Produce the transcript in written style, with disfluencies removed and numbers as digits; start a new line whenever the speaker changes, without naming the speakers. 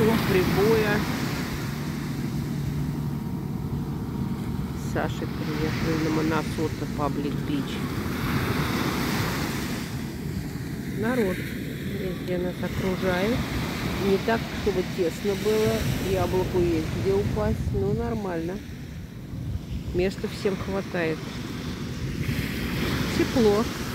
шум прибоя. Сашей приехали на Монасота Паблик Бич. Народ везде нас окружает. Не так, чтобы тесно было. Яблоку есть где упасть, но нормально. Места всем хватает. Тепло.